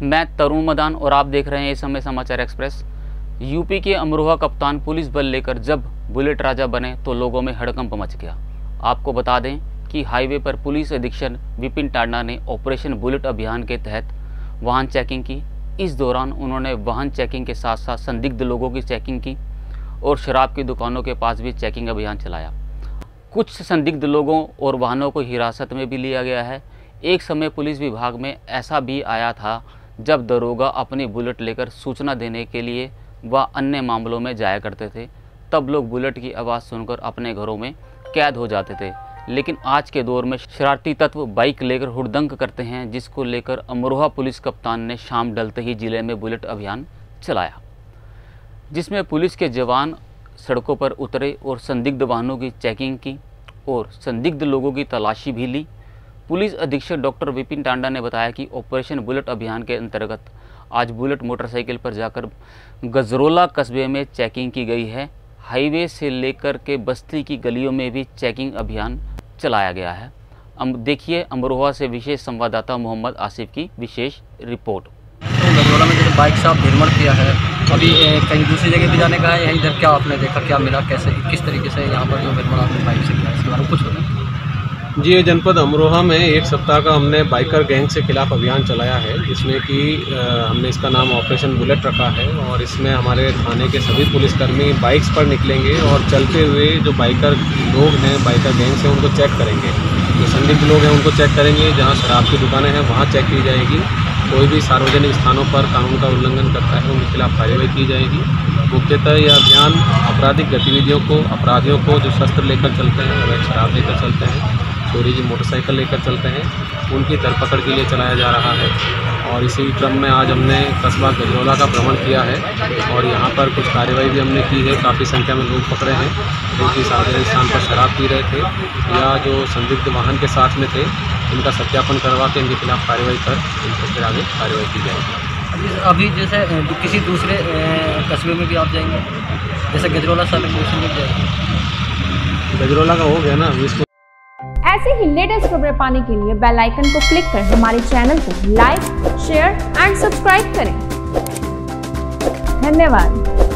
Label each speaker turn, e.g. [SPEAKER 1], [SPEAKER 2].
[SPEAKER 1] मैं तरुण मदान और आप देख रहे हैं इस समय समाचार एक्सप्रेस। यूपी के अमरोहा कप्तान पुलिस बल लेकर जब बुलेट राजा बने तो लोगों में हड़कंप मच गया। आपको बता दें कि हाईवे पर पुलिस अधीक्षक विपिन टांडा ने ऑपरेशन बुलेट अभियान के तहत वाहन चेकिंग की। इस दौरान उन्होंने वाहन चेकिंग के साथ साथ संदिग्ध लोगों की चेकिंग की और शराब की दुकानों के पास भी चेकिंग अभियान चलाया। कुछ संदिग्ध लोगों और वाहनों को हिरासत में भी लिया गया है। एक समय पुलिस विभाग में ऐसा भी आया था जब दरोगा अपनी बुलेट लेकर सूचना देने के लिए व अन्य मामलों में जाया करते थे, तब लोग बुलेट की आवाज़ सुनकर अपने घरों में कैद हो जाते थे। लेकिन आज के दौर में शरारती तत्व बाइक लेकर हुड़दंग करते हैं, जिसको लेकर अमरोहा पुलिस कप्तान ने शाम ढलते ही जिले में बुलेट अभियान चलाया, जिसमें पुलिस के जवान सड़कों पर उतरे और संदिग्ध वाहनों की चेकिंग की और संदिग्ध लोगों की तलाशी भी ली। पुलिस अधीक्षक डॉक्टर विपिन टांडा ने बताया कि ऑपरेशन बुलेट अभियान के अंतर्गत आज बुलेट मोटरसाइकिल पर जाकर गजरोला कस्बे में चेकिंग की गई है। हाईवे से लेकर के बस्ती की गलियों में भी चेकिंग अभियान चलाया गया है। देखिए अमरोहा से विशेष संवाददाता मोहम्मद आसिफ की विशेष रिपोर्ट।
[SPEAKER 2] गजरोला में जैसे बाइक से आप भ्रमण किया है, अभी कहीं दूसरी जगह भी जाने का है, यहीं इधर क्या आपने देखा, क्या मिला, कैसे किस तरीके से यहाँ पर जो भ्रमण आपने बाइक से किया, इसके बारे में कुछ बताएं।
[SPEAKER 3] जी, ये जनपद अमरोहा में एक सप्ताह का हमने बाइकर गैंग से खिलाफ अभियान चलाया है, जिसमें कि हमने इसका नाम ऑपरेशन बुलेट रखा है। और इसमें हमारे थाने के सभी पुलिसकर्मी बाइक्स पर निकलेंगे और चलते हुए जो बाइकर लोग हैं, बाइकर गैंग से उनको चेक करेंगे। जो संदिग्ध लोग हैं उनको चेक करेंगे, जहाँ शराब की दुकानें हैं वहाँ चेक की जाएगी। कोई भी सार्वजनिक स्थानों पर कानून का उल्लंघन करता है उनके खिलाफ कार्रवाई की जाएगी। मुख्यतः यह अभियान आपराधिक गतिविधियों को, अपराधियों को जो शस्त्र लेकर चलते हैं, अवैध शराब लेकर चलते हैं, चोरी की मोटरसाइकिल लेकर चलते हैं, उनकी धरपकड़ के लिए चलाया जा रहा है। और इसी क्रम में आज हमने कस्बा गजरोला का भ्रमण किया है और यहाँ पर कुछ कार्रवाई भी हमने की है। काफ़ी संख्या में लोग पकड़े हैं जो कि सार्वजनिक स्थान पर शराब पी रहे थे या जो संदिग्ध वाहन के साथ में थे, इनका सत्यापन करवा के इनके खिलाफ कार्रवाई कर इनके फिर आगे कार्रवाई की जाएगी।
[SPEAKER 2] अभी जैसे किसी दूसरे कस्बे में भी आप जाएंगे, जैसे गजरोला साल में जाएंगे,
[SPEAKER 3] गजरोला का हो गया ना अभी। इसको
[SPEAKER 4] ऐसे ही लेटेस्ट खबरें पाने के लिए बेल आइकन को क्लिक कर हमारे चैनल को लाइक, शेयर एंड सब्सक्राइब करें। धन्यवाद।